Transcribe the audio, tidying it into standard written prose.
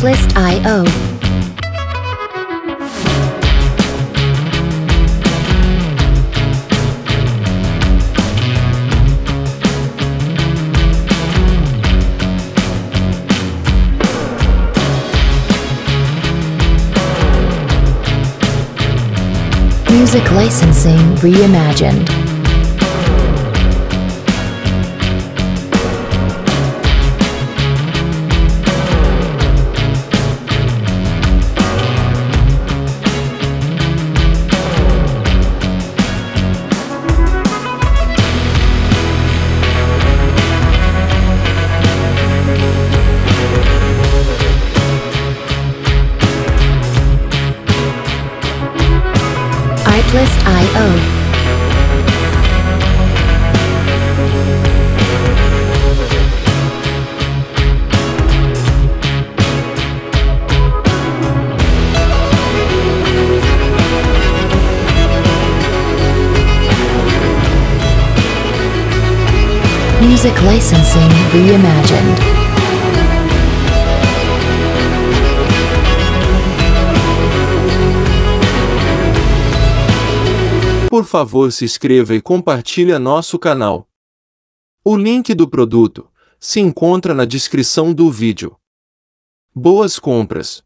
iPlist.io. Music licensing reimagined. iPlist.io. Music licensing reimagined. Por favor, se inscreva e compartilhe nosso canal. O link do produto se encontra na descrição do vídeo. Boas compras!